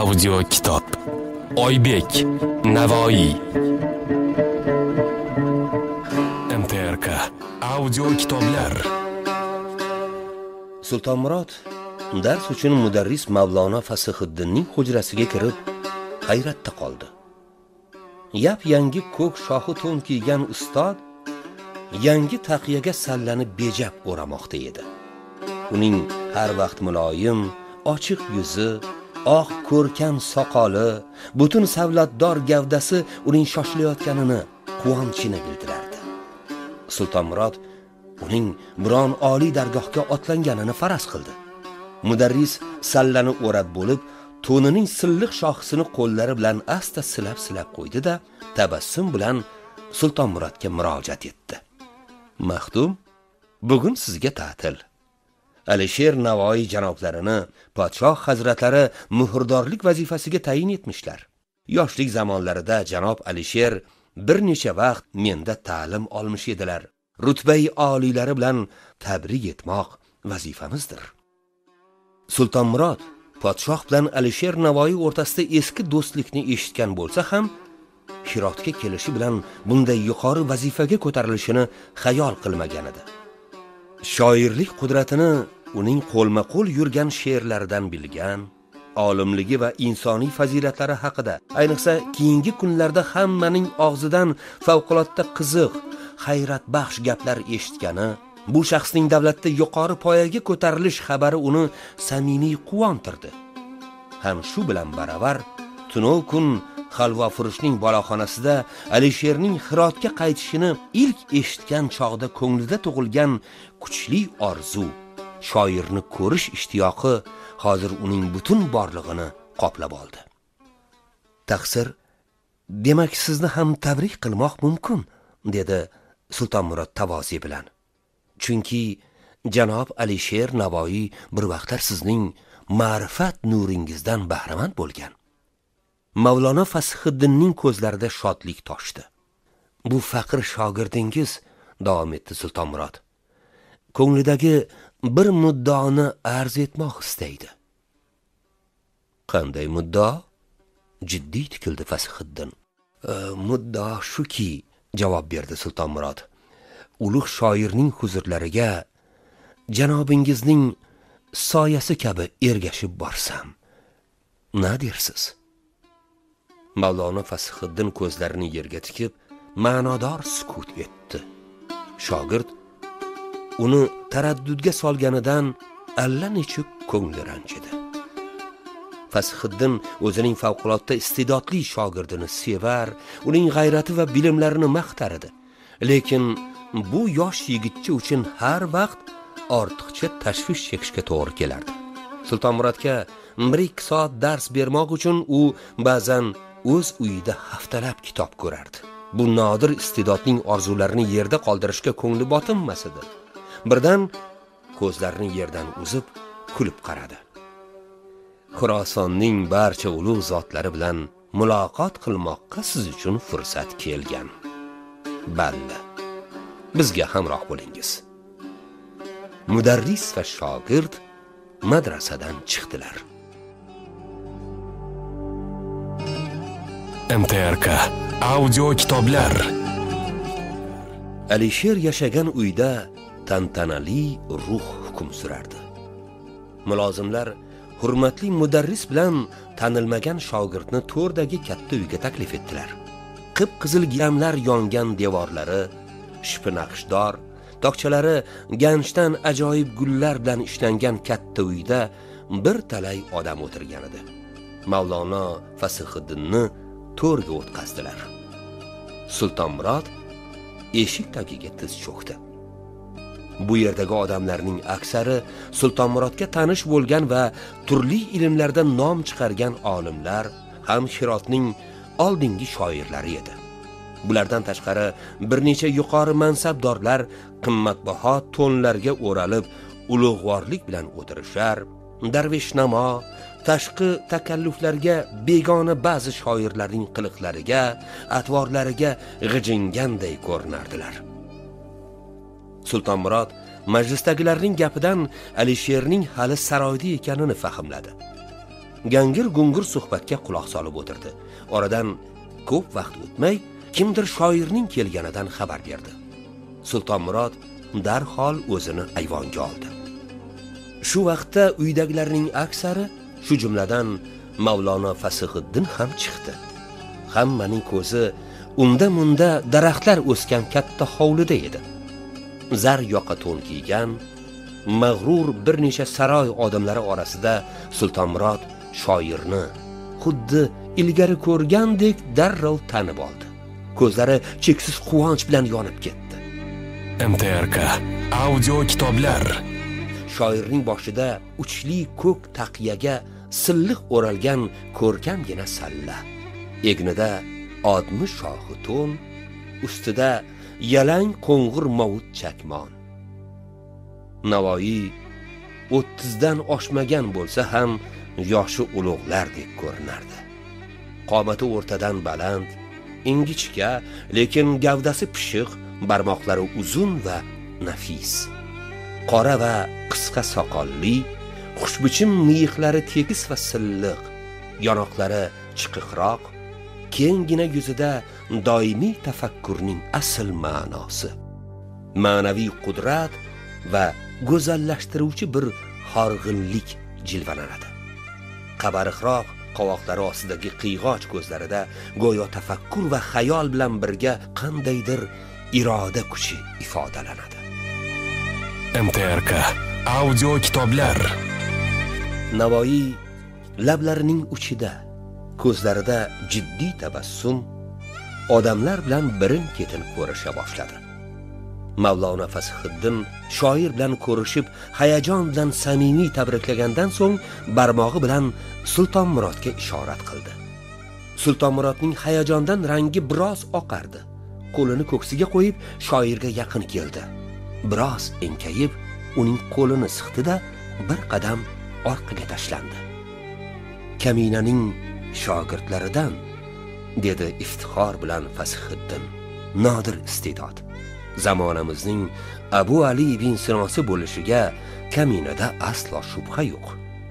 Audio kitob. Oybek Navoiy. MTRK audio kitoblar. Sultonmurod dars uchun mudarris Mavlono Fasihiddinning hujrasiga kirib hayratda qoldi. Yap-yangi ko'k shohi to'n kiygan ustod yangi taqiyaga sallani bejab o'ramoqda edi. Uning har vaqt muloyim, ochiq yuzi, oq ko'rkam soqoli, butun savlatdor gavdasi uning shoshilayotganini quvonchini bildirardi. Sultonmurod uning biron oliy dargohga otlanganini faraz qildi. Mudarris sallani o'rab bo'lib, to'nining silliq shoxisini qo'llari bilan asta silab qo'ydi-da, tabassum bilan Sultonmurodga murojaat etdi. Maxdum, bugun sizga ta'til. Alisher Navoiy janoblarini podshoh hazratlari muhrdorlik vazifasiga tayin etmishlar. Yoshlik zamonlarida janob Alisher bir necha vaqt menda ta'lim olmish edilar. Rutbai oliylari bilan tabrik etmoq vazifamizdir. Sultonmurod podshoh bilan Alisher Navoiy o'rtasida eski do'stlikni eshitgan bo'lsa ham, Hirotga kelishi bilan bunday yuqori vazifaga ko'tarilishini xayol qilmagan edi. Shoirlik qudratini uning qo'lma-qo'l yurgan she'rlaridan bilgan, olimligi va insoniy fazilatlari haqida, ayniqsa keyingi kunlarda hammaning og'zidan favqulodda qiziq, hayratbaxsh gaplar eshitgani, bu shaxsning davlatda yuqori poyaga ko'tarilish xabari uni samimiy quvontirdi. Ham shu bilan baravar tunov kun Xalvafurushning boloxonasida Alisherning Hirotga qaytishini ilk eshitgan chog'da ko'nglida tug'ilgan kuchli orzu, shoirni ko'rish ishtiyoqi hozir uning butun borlig'ini qoplab oldi. Taqsir, demak sizni ham tabrik qilmoq mumkin, dedi Sultonmurod tavozi bilan. Chunki janob Alisher Navoiy bir vaqtlar sizning ma'rifat nuringizdan bahramand bo'lgan. Mavlono Fasihiddinning ko'zlarida shodlik toshdi. Bu faqir shogirdingiz, davom etdi Sultonmurod, ko'nglidagi bir muddoni arz etmoq istaydi. Qanday muddo? Jiddiy tikildi Fasihiddin. Muddo shuki, javob berdi Sultonmurod. Ulug' shoirning huzurlariga janobingizning soyasi kabi ergashib borsam, na dersiz? Mavlono Fasihiddin ko'zlarini yerga tikib, ma'nodor sukut etdi. Shogird uni taraddudga solganidan allanechuk ko'ngli ranjidi. Fasihiddin o'zining favqulodda iste'dodli shogirdini sevar, uning g'ayrati va bilimlarini maqtar edi. Lekin bu yosh yigitcha uchun har vaqt ortiqcha tashvish chekishga to'g'ri kelardi. Sultonmurodga 1-2 soat dars bermoq uchun u ba'zan o'z uyida haftalab kitob ko'rardi. Bu nodir iste'dodning orzularini yerda qoldirishga ko'ngli botinmas edi. Birdan ko'zlarini yerdan uzib, kulib qaradi. Xurosonning barcha ulug' zotlari bilan muloqot qilmoqqa siz uchun fursat kelgan. Balla, bizga hamroh bo'lingiz. Mudarris va shogird madrasadan chiqdilar. MTRK audio kitoblar. Alisher yashagan uyda tantanali ruh hukm surardi. Mulozimlar hurmatli mudarris bilan tanilmagan shogirdni to'rdagi katta uyga taklif etdilar. Qip-qizil gilamlar yongan devorlari, shipnaqshdor, tokchalari ganchdan ajoyib gullar bilan ishlangan katta uyda bir talay odam o'tirgan edi. Mavlono Fasihiddinni to'rga o'tkazdilar. Sultonmurod eshik tagiga tiz cho'kdi. Bu yerdagi odamlarning aksari Sultonmurodga tanish bo'lgan va turli ilmlarda nom chiqargan olimlar, ham Hirotning oldingi shoirlari edi. Bulardan tashqari bir necha yuqori mansabdorlar qimmatbaho to'nlarga o'ralib ulug'vorlik bilan o'tirishar, darvishnamo, tashqi takalluflarga begona ba'zi shoirlarning qiliqlariga, atvorlariga g'ijinganday ko'rinardilar. Sultonmurod majlisdagilarning gapidan Alisherning hali saroyda ekanini fahmladi. gangir-gungur suhbatga quloq solib o'tirdi. Oradan ko'p vaqt o'tmay, kimdir shoirning kelganidan xabar berdi. Sultonmurod darhol o'zini ayvonga oldi. Shu vaqtda uydagilarning aksari, shu jumladan Mavlono Fasihiddin ham chiqdi. Hammaning ko'zi unda-munda daraxtlar o'sgan katta hovlida edi. Zar yoqa to'n kiygan, mag'rur bir necha saroy odamlari orasida Sultonmurod shoirni xuddi ilgari ko'rgandek darrov tanib oldi. Ko'zlari cheksiz quvonch bilan yonib ketdi. MTRK audio kitoblar. Shoirning boshida uchli ko'k taqiyaga silliq o'ralgan ko'rkamgina salla, egnida odmi shohi to'n, ustida yalang qo'ng'ir movut chakmon. Navoiy 30dan oshmagan bo'lsa ham yoshi ulug'lardek ko'rinardi. Qomati o'rtadan baland, ingichka, lekin gavdasi pishiq, barmoqlari uzun va nafis. Qora va qisqa soqolli, xushbichim miyiqlari tekis va silliq, yonoqlari chiqiqroq, kenggina yuzida doimiy tafakkurning asl ma'nosi, ma'naviy qudrat va go'zallashtiruvchi bir horg'inlik jilvalanadi. Qabariqroq qovoqlari ostidagi qiyg'och ko'zlarida go'yo tafakkur va xayol bilan birga qandaydir iroda kuchi ifodalanadi. MTRK audio kitoblar. Navoiy lablarining uchida, ko'zlarida jiddiy tabassum, odamlar bilan birin-ketin ko'risha boshladi. Mavlono Fasihiddin shoir bilan ko'rishib, hayajon bilan samimiy tabriklagandan so'ng barmog'i bilan Sultonmurodga ishorat qildi. Sultonmurodning hayajondan rangi biroz oqardi. Qo'lini ko'ksiga qo'yib, shoirga yaqin keldi. Biroz enkayib, uning qo'lini siqdi-da, bir qadam orqaga tashlandi. Kaminaning shogirdlaridan, dedi iftixor bilan Fasihiddin. Nodir iste'dod. Zamonamizning Abu Ali ibn Sinosi bo'lishiga Kaminada aslo shubha yo'q.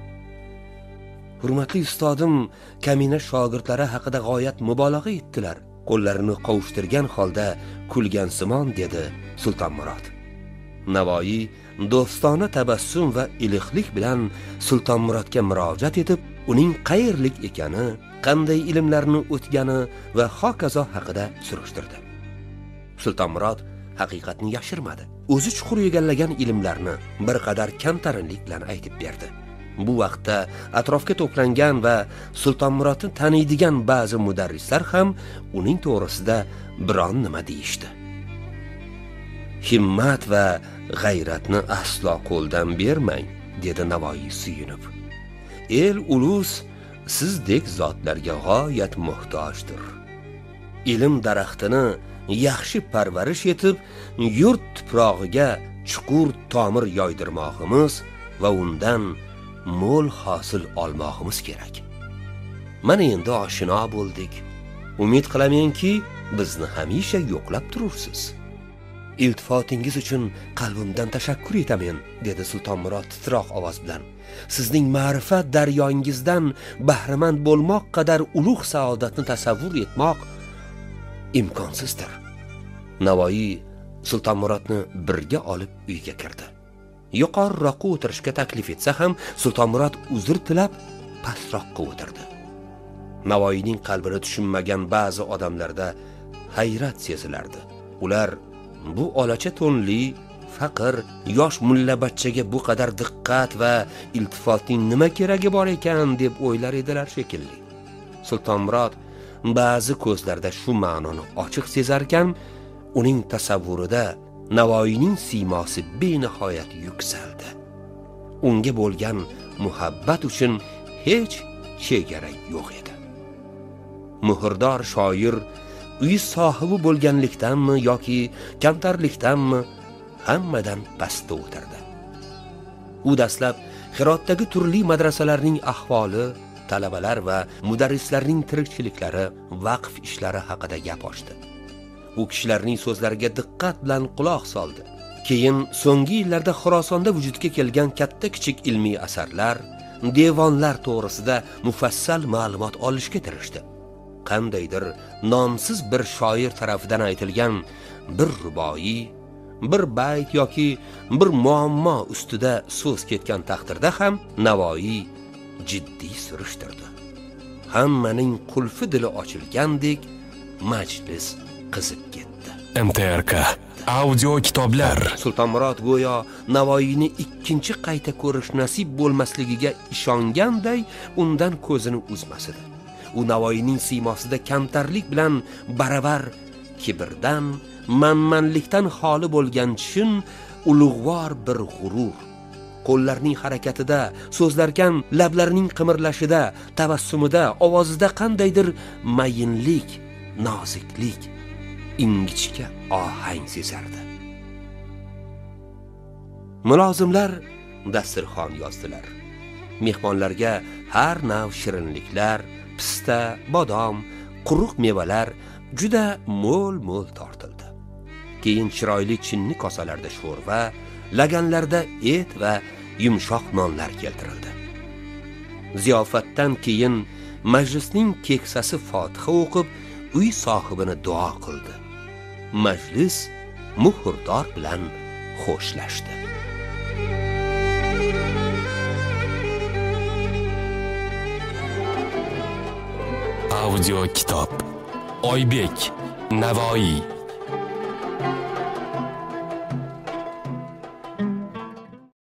Hurmatli ustodim, Kamina shogirdlari haqida g'oyat mubolag'a etdilar. Qo'llarini qovushtirgan holda kulgan simon, dedi Sultonmurod. Navoiy do'stona tabassum va iliqlik bilan Sultonmurodga murojaat etib, uning qayerlik ekani, qanday ilmlarni o'tgani va hokazo haqida surishtirdi. Sultonmurod haqiqatni yashirmadi. O'zi chuqur egallagan ilmlarni bir qadar kamtarinlik bilan aytib berdi. Bu vaqtda atrofga to'plangan va Sultonmurodni taniydigan ba'zi mudarrislar ham uning to'g'risida biron nima deyishdi. Himmat va g'ayratni aslo qo'ldan bermang, dedi Navoiy suyunib. El ulus sizdek zotlarga g'oyat muhtojdir. Ilm daraxtini yaxshi parvarish etib, yurt tuprog'iga chuqur tomir yoydirmoqimiz va undan mo'l hosil olmoqimiz kerak. Mana endi oshino bo'ldik. Umid qilamanki, bizni hamisha yo'qlab turursiz. Iltifotingiz uchun qalbimdan tashakkur etaman, dedi Sultonmurod titroq ovoz bilan. Sizning ma'rifat daryoingizdan bahramand bo'lmoq qadar ulug' saodatni tasavvur etmoq imkonsizdir. Navoiy Sultonmurodni birga olib uyga kirdi. Yuqoriroqqa o'tirishga taklif etsa ham Sultonmurod uzr tilab pastroqqa o'tirdi. Navoiyning qalbini tushunmagan ba'zi odamlarda hayrat sezilardi. Ular bu olacha to'nli, faqir, yosh mulla bachchaga bu qadar diqqat va iltifotning nima keragi bor ekan deb o'ylar edilar shekilli. Sultonmurod ba'zi ko'zlarda shu ma'noni ochiq sezarkan, uning tasavvurida Navoiyning siymosi benihoyat yuksaldi. Unga bo'lgan muhabbat uchun hech chegara yo'q edi. Muhrdor shoir uy sohibi bo'lganlikdanmi yoki kamtarlikdanmi hammadan pastda o'tirdi. U dastlab Hirotdagi turli madrasalarning ahvoli, talabalar va mudarrislarning tirikchiliklari, vaqf ishlari haqida gap ochdi. U kishilarning so'zlariga diqqat bilan quloq soldi. Keyin so'nggi yillarda Xorasonda vujudga kelgan katta-kichik ilmiy asarlar, devonlar to'g'risida mufassal ma'lumot olishga tirishdi. Qandaydir nomsiz bir shoir tarafidan aytilgan bir ruboiy, bir bayt yoki bir muammo ustida so'z ketgan taqdirda ham Navoiy jiddiy surishtirdi. Hammaning qulfi dili ochilgandek majlis qizib ketdi. MTRK audio kitoblar. Sultonmurod go'yo Navoiyni ikkinchi qayta ko'rish nasib bo'lmasligiga ishonganday undan ko'zini uzmas edi. U Navoiyning siymosida kamtarlik bilan baravar kibrdan, manmanlikdan xoli bo'lgan chin ulug'vor bir g'urur, qo'llarning harakatida, so'zlarkan lablarining qimirlashida, tabassumida, ovozida qandaydir mayinlik, noziklik, ingichka ohang sezardi. Mulozimlar dasturxon yozdilar. Mehmonlarga har nav shirinliklar, pista, bodom, quruq mevalar juda mo'l-mo'l tortildi. Keyin chiroyli chinni kosalarda sho'rva, laganlarda et va yumshoq nonlar keltirildi. Ziyofatdan keyin majlisning keksasi Fotiha o'qib, uy sohibini duo qildi. Majlis muhrdor bilan xo'shlashdi. Audio kitob. Oybek Navoiy